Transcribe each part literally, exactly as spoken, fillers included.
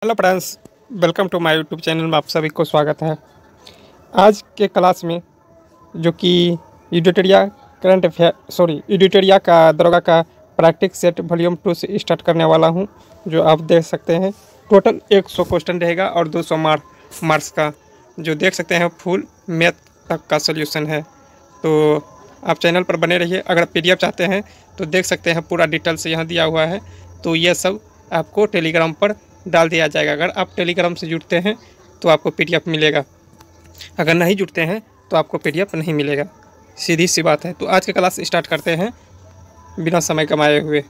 Hello friends, welcome to my YouTube channel में आप सभी को स्वागत है। आज के क्लास में जो कि editorial current affair sorry editorial का दरोगा का प्रैक्टिस सेट वॉल्यूम टू से स्टार्ट करने वाला हूं, जो आप देख सकते हैं। टोटल सौ क्वेश्चन रहेगा और दो सौ मार्क मार्क्स का, जो देख सकते हैं फुल मैथ तक का सोल्यूशन है। तो आप चैनल पर बने रहिए। अगर पीडीएफ चाहते हैं तो देख सकते हैं, पूरा डिटेल से यहाँ दिया हुआ है। तो ये सब आपको टेलीग्राम पर डाल दिया जाएगा। अगर आप टेलीग्राम से जुड़ते हैं तो आपको पीडीएफ मिलेगा, अगर नहीं जुड़ते हैं तो आपको पीडीएफ नहीं मिलेगा। सीधी सी बात है। तो आज का क्लास स्टार्ट करते हैं बिना समय कमाए हुए।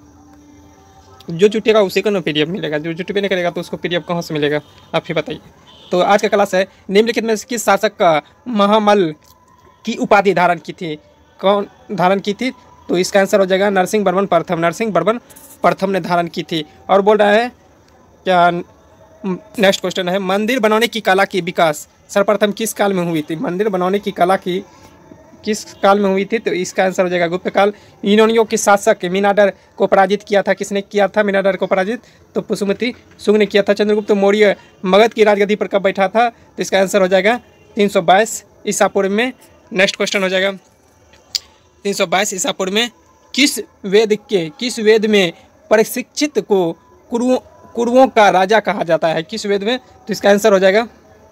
जो जुटेगा उसी को ना पीडीएफ मिलेगा, जो जुटबे नहीं करेगा तो उसको पीडीएफ कहाँ से मिलेगा, आप ही बताइए। तो आज का क्लास है, निम्नलिखित में किस शासक का महामल की उपाधि धारण की थी? कौन धारण की थी? तो इसका आंसर हो जाएगा नरसिंह वर्मन प्रथम। नरसिंह वर्मन प्रथम ने धारण की थी। और बोल रहा है क्या, नेक्स्ट क्वेश्चन है, मंदिर बनाने की कला की विकास सर्वप्रथम किस काल में हुई थी? मंदिर बनाने की कला की किस काल में हुई थी? तो इसका आंसर हो जाएगा गुप्त काल। यूनानियों के शासक मीनांडर को पराजित किया था। किसने किया था मीनांडर को पराजित? तो पुष्यमित्र शुंग ने किया था। चंद्रगुप्त मौर्य मगध की राजगद्दी पर कब बैठा था? तो इसका आंसर हो जाएगा तीन सौ बाईस ईसा पूर्व में। नेक्स्ट क्वेश्चन हो जाएगा तीन सौ बाईस ईसा पूर्व में किस वेद के किस वेद में प्रशिक्षित को कुरुओं कुरुओं का राजा कहा जाता है? किस वेद में? तो इसका आंसर हो जाएगा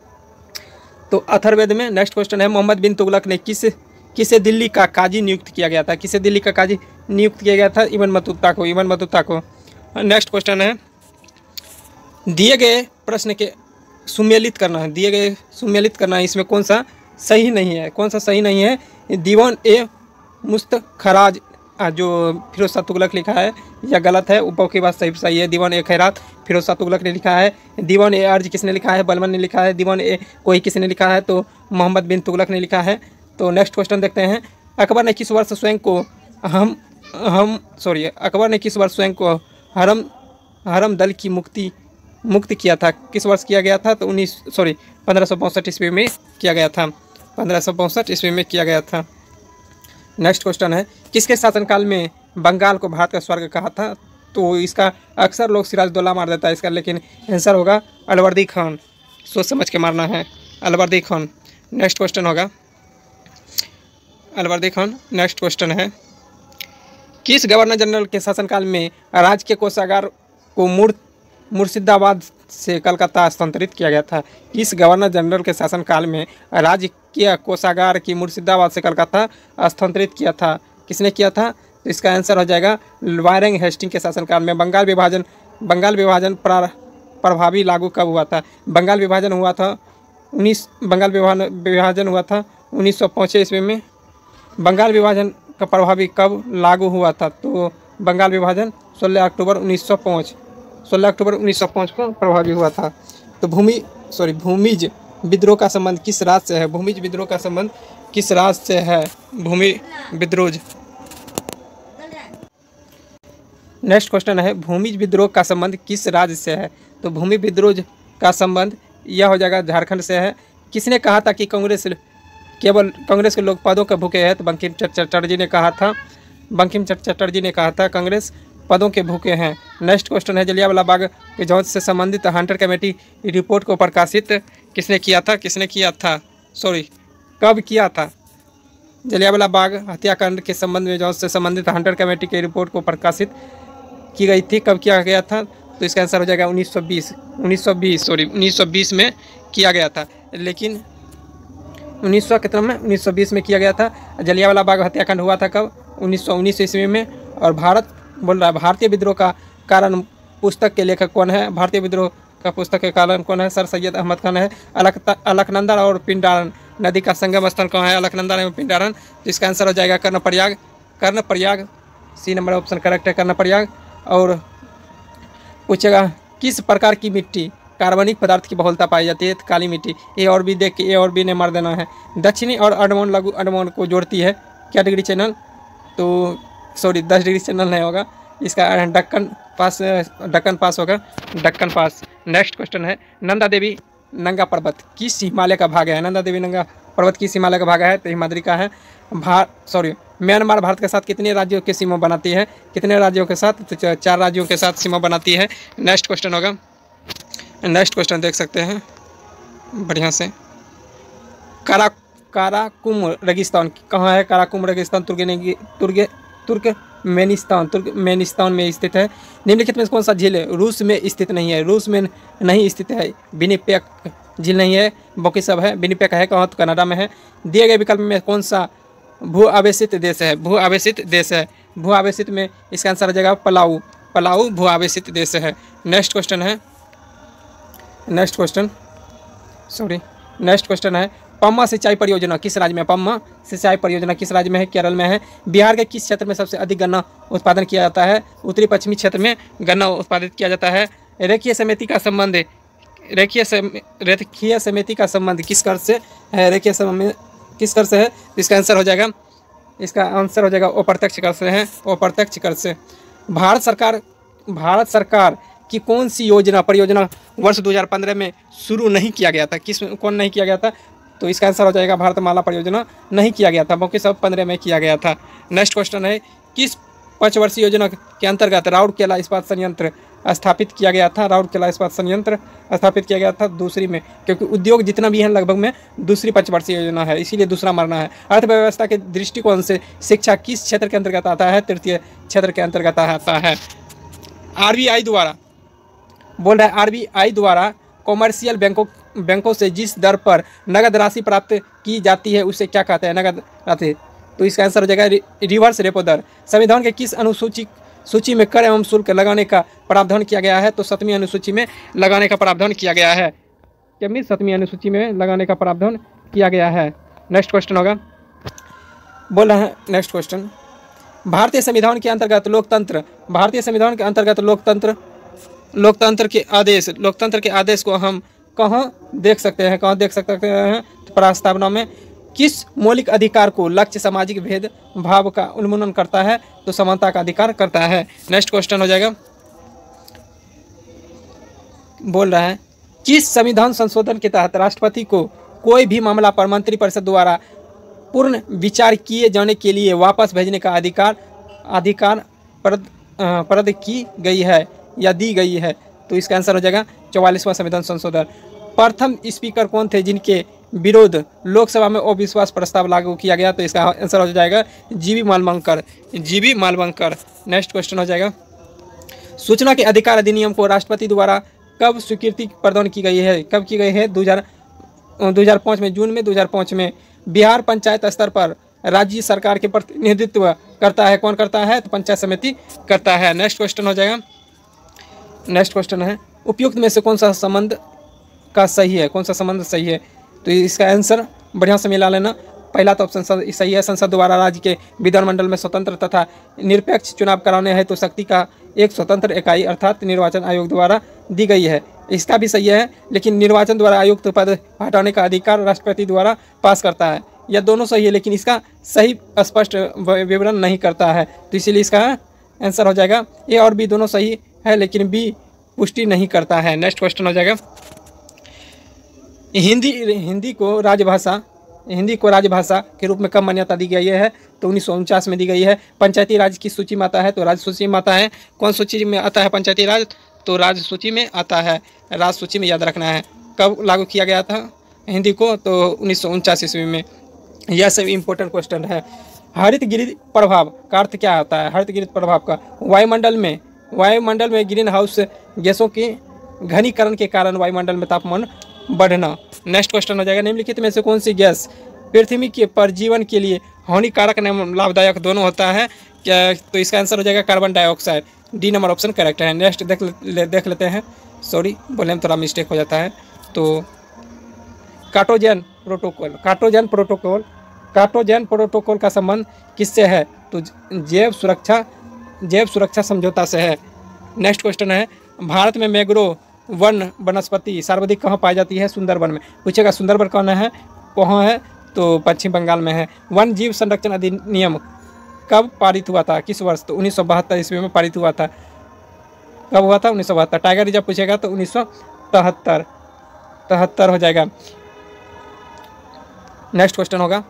तो अथर्ववेद में। नेक्स्ट क्वेश्चन है, मोहम्मद बिन तुगलक ने किस किसे दिल्ली का काजी नियुक्त किया गया था? किसे दिल्ली का काजी नियुक्त किया गया था? इब्न बतूता को इब्न बतूता को नेक्स्ट क्वेश्चन है, दिए गए प्रश्न के सुमेलित करना है। दिए गए सुमेलित करना है, इसमें कौन सा सही नहीं है? कौन सा सही नहीं है? दीवान ए मुस्तखराज जो फिरोज शाह तुगलक लिखा है या गलत है? ऊपर की बात सही सही है। दीवान ए खैरात फिरोज शाह तुगलक ने लिखा है। दीवान ए अर्ज किसने लिखा है? बलबन ने लिखा है। दीवान ए कोई किसने लिखा है? तो मोहम्मद बिन तुगलक ने लिखा है। तो नेक्स्ट क्वेश्चन देखते हैं, अकबर ने किस वर्ष स्वयं को हम हम सॉरी अकबर ने किस वर्ष स्वयं को हरम हरम दल की मुक्ति मुक्त किया था? किस वर्ष किया गया था? तो उन्नीस सॉरी पंद्रह सौ पैंसठ ईस्वी में किया गया था। पंद्रह सौ पैंसठ ईस्वी में किया गया था। नेक्स्ट क्वेश्चन है, किसके शासनकाल में बंगाल को भारत का स्वर्ग कहा था? तो इसका अक्सर लोग सिराजदौल्ला मार देता है इसका, लेकिन आंसर होगा अलवर्दी खान। सोच समझ के मारना है, अलवर्दी खान। नेक्स्ट क्वेश्चन होगा अलवर्दी खान। नेक्स्ट क्वेश्चन है, किस गवर्नर जनरल के शासनकाल में राज्य के कोषागार को मुर मुर्शिदाबाद से कलकत्ता स्थानांतरित किया गया था? किस गवर्नर जनरल के शासनकाल में राज्य के कोषागार की मुर्शिदाबाद से कलकत्ता स्थानांतरित किया था? किसने किया था? तो इसका आंसर हो जाएगा वारेंग हेस्टिंग के शासनकाल में। बंगाल विभाजन बंगाल विभाजन प्रभावी लागू कब हुआ था? बंगाल विभाजन हुआ था उन्नीस बंगाल विभाजन विभाजन हुआ था उन्नीस सौ पाँच ईस्वी में। बंगाल विभाजन का प्रभावी कब लागू हुआ था? तो बंगाल विभाजन सोलह अक्टूबर उन्नीस सौ पाँच सोलह अक्टूबर उन्नीस सौ पाँच को प्रभावी हुआ था। तो भूमि सॉरी भूमिज विद्रोह का संबंध किस राज्य से है? भूमिज विद्रोह का संबंध किस राज्य से है? भूमि विद्रोह। नेक्स्ट क्वेश्चन है, भूमिज विद्रोह का संबंध किस राज्य से है? तो भूमि विद्रोह का संबंध यह हो जाएगा झारखंड से है। किसने कहा था कि कांग्रेस केवल कांग्रेस के लोग पदों के भूखे हैं? तो बंकिम चटर्जी ने कहा था बंकिम चटर्जी ने कहा था कांग्रेस पदों के भूखे हैं। नेक्स्ट क्वेश्चन है, जलियांवाला बाग के जांच से संबंधित हंटर कमेटी रिपोर्ट को प्रकाशित किसने किया था? किसने किया था सॉरी कब किया था? जलियांवाला बाग हत्याकांड के संबंध में जांच से संबंधित हंटर कमेटी की रिपोर्ट को प्रकाशित की गई थी। कब किया गया था? तो इसका आंसर हो जाएगा उन्नीस सौ बीस उन्नीस सौ बीस सॉरी उन्नीस सौ बीस में किया गया था। लेकिन उन्नीस सौ कितना में उन्नीस सौ बीस में किया गया था। जलियांवाला बाग हत्याकांड हुआ था कब? उन्नीस सौ उन्नीस ईस्वी में। और भारत बोल रहा है भारतीय विद्रोह का कारण पुस्तक के लेखक कौन है? भारतीय विद्रोह का पुस्तक के कारण कौन है? सर सैयद अहमद खान है। अलख अलकनंदा और पिंडारन नदी का संगम स्थल कहाँ है? अलकनंदा एवं पिंडारन। तो इसका आंसर हो जाएगा Karnaprayag Karnaprayag C number option correct है, कर्णप्रयाग। और पूछेगा, किस प्रकार की मिट्टी कार्बनिक पदार्थ की बहुलता पाई जाती है? काली मिट्टी। ए और बी देख के ए और बी ने मार देना है। दक्षिणी और अंडमान लघु अंडमान को जोड़ती है क्या डिग्री चैनल? तो सॉरी दस डिग्री चैनल नहीं होगा, इसका दक्कन पास दक्कन पास होगा, दक्कन पास। नेक्स्ट क्वेश्चन है, नंदा देवी नंगा पर्वत किस हिमालय का भाग है? नंदा देवी नंगा पर्वत किस हिमालय का भाग है? तो हिमाद्री का है। भार सॉरी म्यांमार भारत के साथ कितने राज्यों की सीमा बनाती है? कितने राज्यों के साथ? तो चार राज्यों के साथ सीमा बनाती है। नेक्स्ट क्वेश्चन होगा, नेक्स्ट क्वेश्चन देख सकते हैं बढ़िया से। कारा काराकुम रेगिस्तान कहाँ है? काराकुम रेगिस्तान तुर्गे तुर्गे तुर्कमेनिस्तान तुर्कमेनिस्तान में स्थित है। निम्नलिखित में कौन सा झील है रूस में स्थित नहीं है? रूस में नहीं स्थित है। विनिपेग झील नहीं है, बाकी सब है। विनिपेग है कहाँ? तो कनाडा में है। दिए गए विकल्प में कौन सा भू आवेशित देश है? भू आवेशित देश है। भू आवेशित में इसका आंसर हो जाएगा पलाऊ। पलाऊ भू आवेशित देश है। नेक्स्ट क्वेश्चन है next question sorry next question है पम्मा सिंचाई परियोजना किस राज्य में? पम्मा सिंचाई परियोजना किस राज्य में है? केरल में है। बिहार के किस क्षेत्र में सबसे अधिक गन्ना उत्पादन किया जाता है? उत्तरी पश्चिमी क्षेत्र में गन्ना उत्पादित किया जाता है। रेखीय समिति का संबंध रेखीय सम रेखीय समिति का संबंध किस कर से है? रेखीय समिति किस कर से है? इसका आंसर हो जाएगा इसका आंसर हो जाएगा अप्रत्यक्ष कर से है। अप्रत्यक्ष कर से। भारत सरकार भारत सरकार कि कौन सी योजना परियोजना वर्ष दो हज़ार पंद्रह में शुरू नहीं किया गया था? किस कौन नहीं किया गया था? तो इसका आंसर हो जाएगा भारतमाला परियोजना नहीं किया गया था, बाकी सब पंद्रह में किया गया था। नेक्स्ट क्वेश्चन है किस पंचवर्षीय योजना के अंतर्गत राउरकेला इस्पात संयंत्र स्थापित किया गया था? राउरकेला इस्पात संयंत्र स्थापित किया गया था दूसरी में, क्योंकि उद्योग जितना भी है लगभग में दूसरी पंचवर्षीय योजना है, इसीलिए दूसरा मारना है। अर्थव्यवस्था के दृष्टिकोण से शिक्षा किस क्षेत्र के अंतर्गत आता है? तृतीय क्षेत्र के अंतर्गत आता है। आरबीआई द्वारा बोल रहा है आरबीआई द्वारा कॉमर्शियल बैंकों बैंकों से जिस दर पर नगद राशि प्राप्त की जाती है उसे क्या कहते हैं? नगद राशि। तो इसका आंसर हो जाएगा रिवर्स रेपो दर। संविधान के किस अनुसूची सूची में कर एवं शुल्क लगाने का प्रावधान किया गया है? तो सतवीं अनुसूची में लगाने का प्रावधान किया गया है। क्या सतवीं अनुसूची में लगाने का प्रावधान किया गया है। नेक्स्ट क्वेश्चन होगा बोल रहे हैं नेक्स्ट क्वेश्चन भारतीय संविधान के अंतर्गत लोकतंत्र भारतीय संविधान के अंतर्गत लोकतंत्र लोकतंत्र के आदेश लोकतंत्र के आदेश को हम कहाँ देख सकते हैं? कहाँ देख सकते हैं? तो प्रस्तावना में किस मौलिक अधिकार को लक्ष्य सामाजिक भेदभाव का उन्मूलन करता है? तो समानता का अधिकार करता है। नेक्स्ट क्वेश्चन हो जाएगा बोल रहा है किस संविधान संशोधन के तहत राष्ट्रपति को कोई भी मामला पर मंत्रिपरिषद द्वारा पूर्ण विचार किए जाने के लिए वापस भेजने का अधिकार अधिकार प्रद प्रद की गई है या दी गई है? तो इसका आंसर हो जाएगा चौवालीसवां संविधान संशोधन। प्रथम स्पीकर कौन थे जिनके विरोध लोकसभा में अविश्वास प्रस्ताव लागू किया गया? तो इसका आंसर हो जाएगा जीवी मालवंकर जीवी मालवंकर। नेक्स्ट क्वेश्चन हो जाएगा सूचना के अधिकार अधिनियम को राष्ट्रपति द्वारा कब स्वीकृति प्रदान की गई है? कब की गई है? दो हजार दो हजार पाँच में, जून में दो हजार पाँच में। बिहार पंचायत स्तर पर राज्य सरकार के प्रतिनिधित्व करता है कौन करता है? तो पंचायत समिति करता है। नेक्स्ट क्वेश्चन हो जाएगा नेक्स्ट क्वेश्चन है उपयुक्त में से कौन सा संबंध का सही है? कौन सा संबंध सही है? तो इसका आंसर बढ़िया से मिला लेना। पहला तो ऑप्शन सही है। संसद द्वारा राज्य के विधानमंडल में स्वतंत्र तथा निरपेक्ष चुनाव कराने हैं तो शक्ति का एक स्वतंत्र इकाई अर्थात निर्वाचन आयोग द्वारा दी गई है। इसका भी सही है, लेकिन निर्वाचन द्वारा आयुक्त पद हटाने का अधिकार राष्ट्रपति द्वारा पास करता है। यह दोनों सही है, लेकिन इसका सही स्पष्ट विवरण नहीं करता है, तो इसीलिए इसका आंसर हो जाएगा ए और बी दोनों सही है, लेकिन बी पुष्टि नहीं करता है। नेक्स्ट क्वेश्चन हो जाएगा हिंदी हिंदी को राजभाषा हिंदी को राजभाषा के रूप में कब मान्यता दी गई है? तो उन्नीस सौ उनचास में दी गई है। पंचायती राज की सूची में आता है? तो राज्य सूची में आता है। कौन सूची में आता है पंचायती राज? तो राज्य सूची में आता है। राज्य सूची में याद रखना है। कब लागू किया गया था हिंदी को? तो उन्नीस सौ उनचास ईस्वी में। यह सब इम्पोर्टेंट क्वेश्चन है। हरित गृह प्रभाव का अर्थ क्या होता है? हरित गृह प्रभाव का वायुमंडल में वायुमंडल में ग्रीन हाउस गैसों के घनीकरण के कारण वायुमंडल में तापमान बढ़ना। नेक्स्ट क्वेश्चन हो जाएगा निम्नलिखित में से कौन सी गैस पृथ्वी के पर जीवन के लिए हानिकारक एवं लाभदायक दोनों होता है? क्या तो इसका आंसर हो जाएगा carbon dioxide. D number option correct है। नेक्स्ट देख ले, देख लेते हैं। सॉरी बोलने में थोड़ा मिस्टेक हो जाता है। तो Cartagena protocol Cartagena protocol Cartagena protocol का संबंध किससे है? तो जैव सुरक्षा जैव सुरक्षा समझौता से है। नेक्स्ट क्वेश्चन है भारत में मैंग्रोव वन वनस्पति सर्वाधिक कहाँ पाई जाती है? सुंदरबन में। पूछेगा सुंदरबन कौन है कहाँ है? तो पश्चिम बंगाल में है। वन जीव संरक्षण अधिनियम कब पारित हुआ था? किस वर्ष? तो उन्नीस सौ बहत्तर ईस्वी में पारित हुआ था। कब हुआ था? उन्नीस सौ बहत्तर। टाइगर रिजर्व पूछेगा तो उन्नीस सौ तिहत्तर तिहत्तर हो जाएगा। नेक्स्ट क्वेश्चन होगा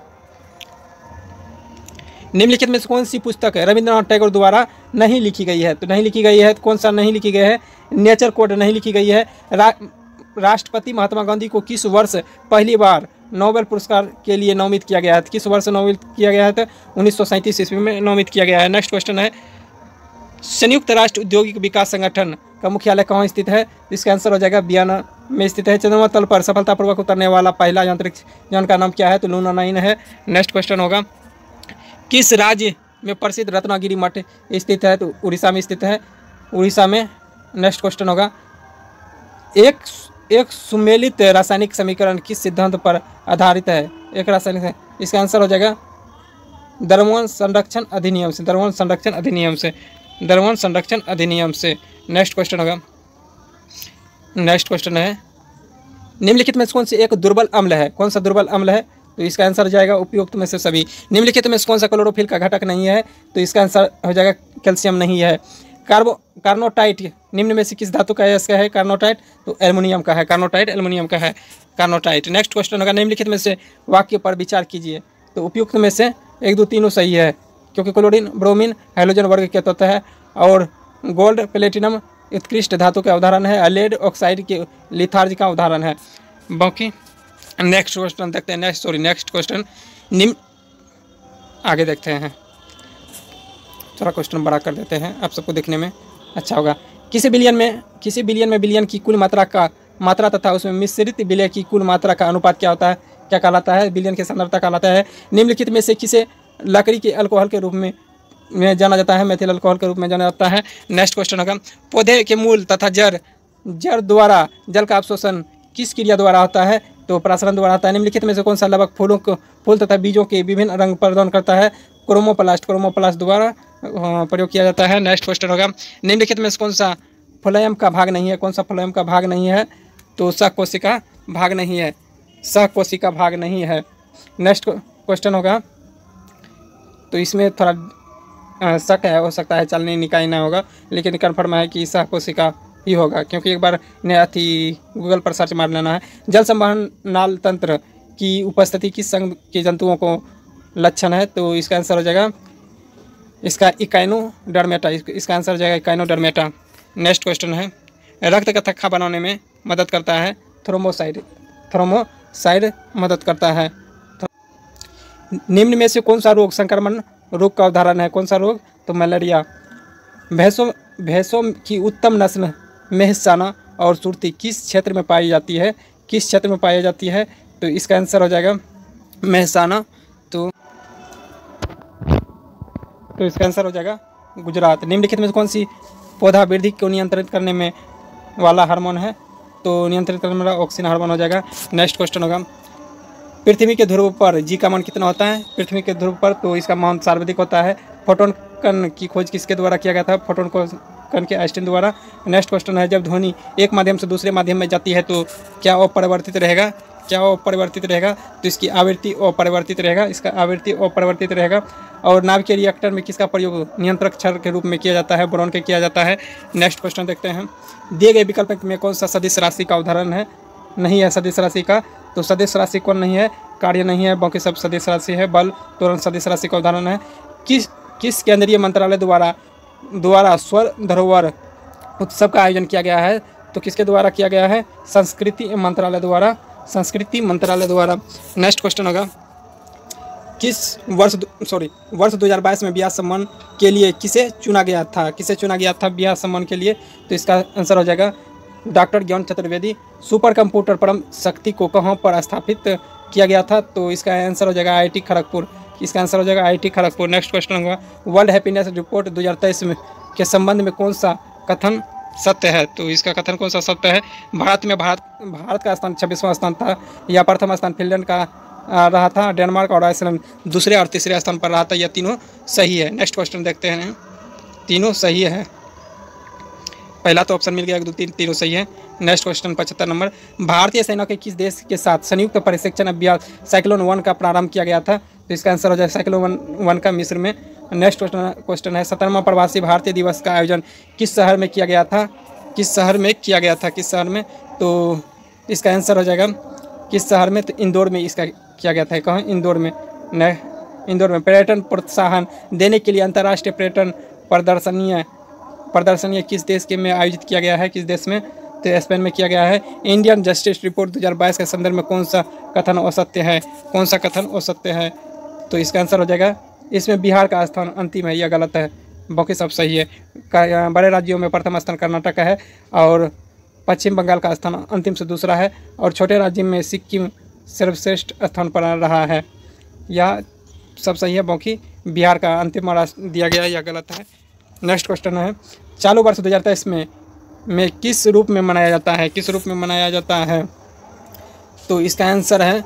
निम्नलिखित में से कौन सी पुस्तक है रविंद्रनाथ टैगोर द्वारा नहीं लिखी गई है? तो नहीं लिखी गई है तो कौन सा नहीं लिखी गई है? नेचर कोड नहीं लिखी गई है। राष्ट्रपति महात्मा गांधी को किस वर्ष पहली बार नोबेल पुरस्कार के लिए नामित किया गया है? किस वर्ष नामित किया गया है? तो उन्नीस सौ सैंतीस ईस्वी में नामित किया गया है। नेक्स्ट क्वेश्चन है, संयुक्त राष्ट्र औद्योगिक विकास संगठन का मुख्यालय कहाँ स्थित है? इसका आंसर हो जाएगा वियना में स्थित है। चंद्रमा तल पर सफलतापूर्वक उतरने वाला पहला अंतरिक्ष यान का नाम क्या है? तो लूना नाइन है। नेक्स्ट क्वेश्चन होगा, किस राज्य में प्रसिद्ध रत्नागिरी मठ स्थित है? तो उड़ीसा में स्थित है, उड़ीसा में। नेक्स्ट क्वेश्चन होगा, एक एक सुमेलित रासायनिक समीकरण किस सिद्धांत पर आधारित है? एक रासायनिक, इसका आंसर हो जाएगा द्रव्यमान संरक्षण अधिनियम से, द्रव्यमान संरक्षण अधिनियम से, द्रव्यमान संरक्षण अधिनियम से। नेक्स्ट क्वेश्चन होगा, नेक्स्ट क्वेश्चन है, निम्नलिखित में से कौन सी एक दुर्बल अम्ल है? कौन सा दुर्बल अम्ल है? तो इसका आंसर हो जाएगा उपयुक्त में से सभी। निम्नलिखित में से कौन सा क्लोरोफिल का घटक नहीं है? तो इसका आंसर हो जाएगा कैल्शियम नहीं है। कार्बो कार्नोटाइट निम्न में से किस धातु का है? इसका है कार्नोटाइट, तो एल्युमिनियम का है, कार्नोटाइट एल्युमिनियम का है, कार्नोटाइट। नेक्स्ट क्वेश्चन होगा, निम्नलिखित में से वाक्य पर विचार कीजिए। तो उपयुक्त में से एक दो तीनों सही है, क्योंकि क्लोरीन ब्रोमीन हाइड्रोजन वर्ग के तत्व है, और गोल्ड प्लेटिनम उत्कृष्ट धातु का उदाहरण है, लेड ऑक्साइड के लिथार्ज का उदाहरण है। बाकी नेक्स्ट क्वेश्चन देखते हैं, नेक्स्ट सॉरी नेक्स्ट क्वेश्चन निम्न आगे देखते हैं, थोड़ा क्वेश्चन बड़ा कर देते हैं, आप सबको देखने में अच्छा होगा। किसी बिलियन में किसी बिलियन में बिलियन की कुल मात्रा का मात्रा तथा उसमें मिश्रित विलय की कुल मात्रा का अनुपात क्या होता है? क्या कहलाता है? बिलियन की सांद्रता कहलाता है। निम्नलिखित में से किसे लकड़ी के अल्कोहल के रूप में में जाना जाता है? मेथिल अल्कोहल के रूप में जाना जाता है। नेक्स्ट क्वेश्चन होगा, पौधे के मूल तथा जड़ जड़ द्वारा जल का अवशोषण किस क्रिया द्वारा होता है? तो प्रसारण द्वारा होता है। निम्नलिखित में से कौन सा लवक फूलों को फूल तथा बीजों के विभिन्न रंग प्रदान करता है? क्रोमोप्लास्ट क्रोमोप्लास्ट द्वारा प्रयोग किया जाता है। नेक्स्ट क्वेश्चन होगा, निम्नलिखित में से कौन सा फ्लोएम का भाग नहीं है? कौन सा फ्लोएम का भाग नहीं है? तो सहकोशिका भाग नहीं है, सहकोशिका भाग नहीं है। नेक्स्ट क्वेश्चन होगा, तो इसमें थोड़ा शक है, हो सकता है चलनी निकाय ना होगा, लेकिन कन्फर्म है कि सहकोशिका ही होगा, क्योंकि एक बार ने अति गूगल पर सर्च मार लेना है। जल संवहन नाल तंत्र की उपस्थिति किस संघ के जंतुओं को लक्षण है? तो इसका आंसर हो जाएगा इसका इकाइनोडर्मेटा, इसका आंसर हो जाएगा इकाइनोडर्मेटा। नेक्स्ट क्वेश्चन है, रक्त का थक्का बनाने में मदद करता है थ्रोम्बोसाइड, थ्रोम्बोसाइड मदद करता है। निम्न में से कौन सा रोग संक्रमण रोग का उदाहरण है? कौन सा रोग? तो मलेरिया। भैंसों भैंसों की उत्तम नस्ल मेहसाना और सुरती किस क्षेत्र में पाई जाती है? किस क्षेत्र में पाई जाती है? तो इसका आंसर हो जाएगा मेहसाना। तो तो इसका आंसर हो जाएगा गुजरात। निम्नलिखित में से कौन सी पौधा वृद्धि को नियंत्रित करने में वाला हार्मोन है? तो नियंत्रित करने वाला ऑक्सीजन हार्मोन हो जाएगा। नेक्स्ट क्वेश्चन होगा, पृथ्वी के ध्रुव पर जी का मान कितना होता है? पृथ्वी के ध्रुव पर तो इसका मान सार्वधिक होता है। फोटोन कण की खोज किसके द्वारा किया गया था? फोटोन कण के आइंस्टीन द्वारा। नेक्स्ट क्वेश्चन है, जब ध्वनि एक माध्यम से दूसरे माध्यम में जाती है तो क्या अपरिवर्तित रहेगा? क्या अपरिवर्तित रहेगा? तो इसकी आवृत्ति अपरिवर्तित रहेगा, इसका आवृत्ति अपरिवर्तित रहेगा। और नाभिकीय रिएक्टर में किसका प्रयोग नियंत्रक क्षार के रूप में किया जाता है? बोरॉन के किया जाता है। नेक्स्ट क्वेश्चन देखते हैं, दिए गए विकल्प में कौन सा सदिश राशि का उदाहरण है? नहीं है सदिश राशि का, तो सदिश राशि कौन नहीं है? कार्य नहीं है, बाकी सब सदिश राशि है। बल तुरंत सदिश राशि का उदाहरण है। किस किस केंद्रीय मंत्रालय द्वारा द्वारा स्वर धरोहर उत्सव का आयोजन किया गया है? तो किसके द्वारा किया गया है? संस्कृति मंत्रालय द्वारा, संस्कृति मंत्रालय द्वारा। नेक्स्ट क्वेश्चन होगा, किस वर्ष सॉरी वर्ष दो हज़ार बाईस में ब्याह सम्मान के लिए किसे चुना गया था? किसे चुना गया था ब्याह सम्मान के लिए? तो इसका आंसर हो जाएगा डॉक्टर ज्ञान चतुर्वेदी। सुपर कंप्यूटर परम शक्ति को कहाँ पर स्थापित किया गया था? तो इसका आंसर हो जाएगा आई आई टी खड़गपुर, इसका आंसर हो जाएगा I I T Kharagpur. Next question होगा, वर्ल्ड हैप्पीनेस रिपोर्ट दो हज़ार तेईस में के संबंध में कौन सा कथन सत्य है? तो इसका कथन कौन सा सत्य है? भारत में भारत भारत का स्थान छब्बीसवां स्थान था, या प्रथम स्थान फिनलैंड का रहा था, डेनमार्क और आइसलैंड दूसरे और तीसरे स्थान पर रहा था, यह तीनों सही है। नेक्स्ट क्वेश्चन देखते हैं, तीनों सही है, पहला तो ऑप्शन मिल गया, एक दो तीन तीनों सही है। नेक्स्ट क्वेश्चन पचहत्तर नंबर, भारतीय सेना के किस देश के साथ संयुक्त प्रशिक्षण अभ्यास साइक्लोन वन का प्रारंभ किया गया था? तो इसका आंसर हो जाए साइक्लोन वन वन का मिस्र में। नेक्स्ट क्वेश्चन क्वेश्चन है, सत्तरवां प्रवासी भारतीय दिवस का आयोजन किस शहर में किया गया था? किस शहर में किया गया था? किस शहर में? तो इसका आंसर हो जाएगा किस शहर में? तो इंदौर में इसका किया गया था। कहाँ? इंदौर में। न इंदौर में। पर्यटन प्रोत्साहन देने के लिए अंतर्राष्ट्रीय पर्यटन प्रदर्शनी प्रदर्शनी किस देश के में आयोजित किया गया है? किस देश में? तो स्पेन में किया गया है। इंडियन जस्टिस रिपोर्ट दो हज़ार बाईस के संदर्भ में कौन सा कथन असत्य है, कौन सा कथन असत्य है? तो इसका आंसर हो जाएगा, इसमें बिहार का स्थान अंतिम है, यह गलत है, बाकी सब सही है। बड़े राज्यों में प्रथम स्थान कर्नाटक है और पश्चिम बंगाल का स्थान अंतिम से दूसरा है और छोटे राज्य में सिक्किम सर्वश्रेष्ठ स्थान पर रहा है। यह सब सही है, बाकी बिहार का अंतिम दिया गया है, यह गलत है। नेक्स्ट क्वेश्चन है, चालू वर्ष दो हज़ार तेईस में में किस रूप में मनाया जाता है, किस रूप में मनाया जाता है? तो इसका आंसर है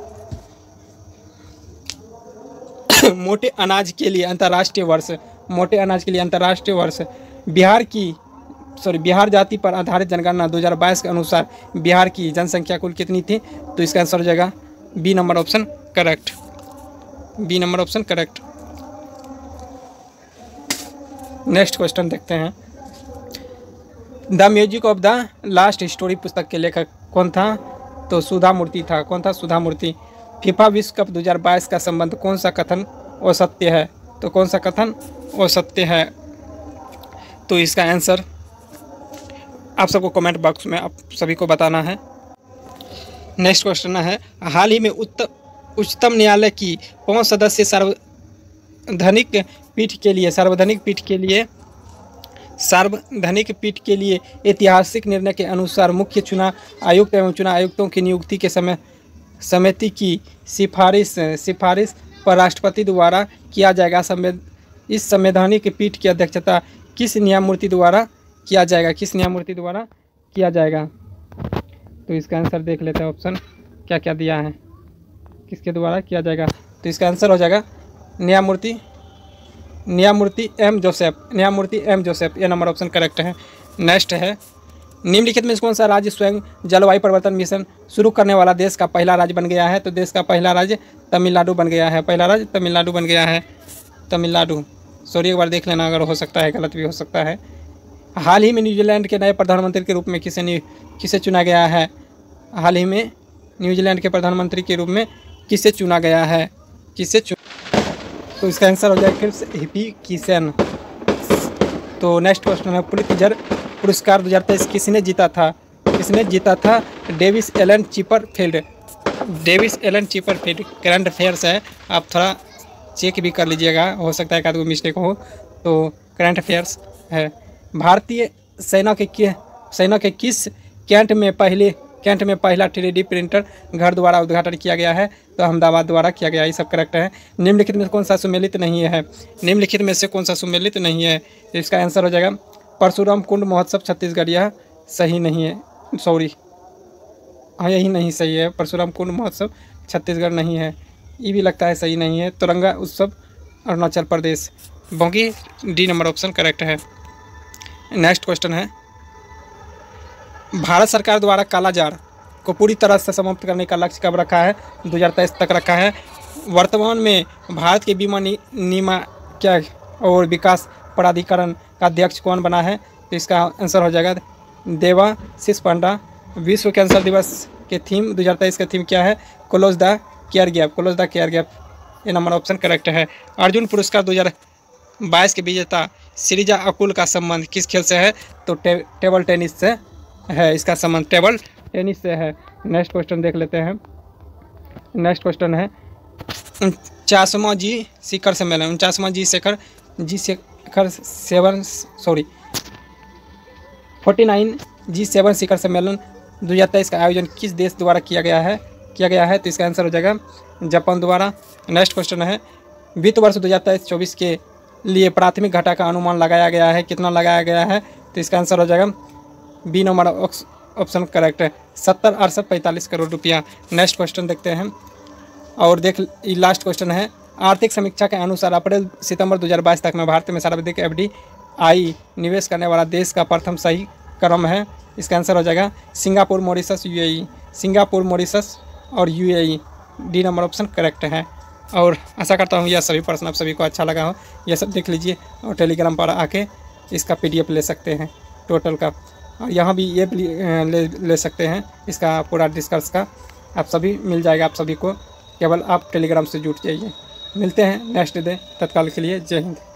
मोटे अनाज के लिए अंतर्राष्ट्रीय वर्ष, मोटे अनाज के लिए अंतर्राष्ट्रीय वर्ष। बिहार की सॉरी बिहार जाति पर आधारित जनगणना दो हज़ार बाईस के अनुसार बिहार की जनसंख्या कुल कितनी थी? तो इसका आंसर हो जाएगा B number option correct, B number option correct. Next question देखते हैं, the music of the last story पुस्तक के लेखक कौन था? तो सुधा मूर्ति था, कौन था? सुधा मूर्ति। फीफा विश्व कप दो हज़ार बाईस का संबंध कौन सा कथन असत्य है? तो कौन सा कथन असत्य है? तो इसका आंसर आप सबको कमेंट बॉक्स में आप सभी को बताना है। नेक्स्ट क्वेश्चन है, हाल ही में उच्चतम न्यायालय की पांच सदस्यीय सार्वधनिक पीठ के लिए सार्वधनिक पीठ के लिए सार्वधनिक पीठ के लिए ऐतिहासिक निर्णय के अनुसार मुख्य चुनाव आयुक्त एवं चुनाव आयुक्तों की नियुक्ति के समय समिति की सिफारिश सिफारिश पर राष्ट्रपति द्वारा किया जाएगा। संवेद इस संवैधानिक पीठ की अध्यक्षता किस न्यायमूर्ति द्वारा किया जाएगा, किस न्यायमूर्ति द्वारा किया जाएगा? तो इसका आंसर देख लेते हैं, ऑप्शन क्या क्या दिया है, किसके द्वारा किया जाएगा? तो इसका आंसर हो जाएगा न्यायमूर्ति न्यायमूर्ति एम जोसेफ, न्यायमूर्ति एम जोसेफ, ये नंबर ऑप्शन करेक्ट है। नेक्स्ट है, निम्नलिखित में कौन सा राज्य स्वयं जलवायु परिवर्तन मिशन शुरू करने वाला देश का पहला राज्य बन गया है? तो देश का पहला राज्य तमिलनाडु बन गया है, पहला राज्य तमिलनाडु बन गया है, तमिलनाडु। सॉरी एक बार देख लेना, अगर हो सकता है गलत भी हो सकता है। हाल ही में न्यूजीलैंड के नए प्रधानमंत्री के रूप में किसे किसे चुना गया है? हाल ही में न्यूजीलैंड के प्रधानमंत्री के रूप में किसे चुना गया है, किसे चुना? तो इसका आंसर हो जाएगा क्रिस हिपकिंसन। तो नेक्स्ट क्वेश्चन है, पुलित्जर पुरस्कार दो हज़ार तेईस किसने जीता था? किसने जीता था? Davis Alan Chipperfield, Davis Alan Chipperfield. Current affairs है, आप थोड़ा चेक भी कर लीजिएगा, हो सकता है एक आध कोई मिस्टेक हो। तो करंट अफेयर्स है, भारतीय सेना के सेना के किस कैंट में पहले कैंट में पहला थ्री डी प्रिंटर घर द्वारा उद्घाटन किया गया है? तो अहमदाबाद द्वारा किया गया, ये सब करेक्ट है। निम्नलिखित में कौन सा सुमेलित नहीं है? निम्नलिखित में से कौन सा सुमेलित नहीं है? तो इसका आंसर हो जाएगा परशुराम कुंड महोत्सव छत्तीसगढ़, यह सही नहीं है, सॉरी हाँ यही नहीं सही है, परशुराम कुंड महोत्सव छत्तीसगढ़ नहीं है, ये भी लगता है सही नहीं है। तिरंगा उत्सव अरुणाचल प्रदेश, बाकी डी नंबर ऑप्शन करेक्ट है। नेक्स्ट क्वेश्चन है, भारत सरकार द्वारा कालाजार को पूरी तरह से समाप्त करने का लक्ष्य कब रखा है? दो हज़ार तेईस तक रखा है। वर्तमान में भारत के बीमा नियमा क्या और विकास प्राधिकरण का अध्यक्ष कौन बना है? तो इसका आंसर हो जाएगा देवाशीष पांडा। विश्व कैंसर दिवस के थीम दो हज़ार तेईस का थीम क्या है? Close the care gap, close the care gap, ये नंबर ऑप्शन करेक्ट है। अर्जुन पुरस्कार दो हज़ार बाईस के विजेता श्रीजा अकुल का संबंध किस खेल से है? तो टे, टेबल टेनिस से है, इसका संबंध टेबल टेनिस से है। नेक्स्ट क्वेश्चन देख लेते हैं। नेक्स्ट क्वेश्चन है, उनचासवां जी शिखर सम्मेलन उनचासवां जी शिखर जी शिखर seven sorry forty nine G seven शिखर सम्मेलन दो हज़ार तेईस का आयोजन किस देश द्वारा किया गया है किया गया है? तो इसका आंसर हो जाएगा जापान द्वारा। नेक्स्ट क्वेश्चन है, वित्त वर्ष दो हज़ार तेईस चौबीस के लिए प्राथमिक घाटा का अनुमान लगाया गया है, कितना लगाया गया है? तो इसका आंसर हो जाएगा बी नंबर ऑप्शन करेक्ट है, सत्तर अड़सठ पैंतालीस करोड़ रुपया। नेक्स्ट क्वेश्चन देखते हैं और देख लास्ट क्वेश्चन है, आर्थिक समीक्षा के अनुसार अप्रैल सितंबर दो हज़ार बाईस तक में भारत में सर्वाधिक एफ डी आई निवेश करने वाला देश का प्रथम सही क्रम है। इसका आंसर हो जाएगा Singapore, Mauritius, UAE, Singapore, Mauritius और UAE, D number option correct है। और आशा करता हूँ यह सभी प्रश्न आप सभी को अच्छा लगा हो, यह सब देख लीजिए और टेलीग्राम पर आके इसका पीडीएफ ले सकते हैं टोटल का, और यहाँ भी ये ले, ले सकते हैं इसका पूरा डिस्कस का, आप सभी मिल जाएगा आप सभी को, केवल आप टेलीग्राम से जुट जाइए। मिलते हैं नेक्स्ट डे, तत्काल के लिए जय हिंद।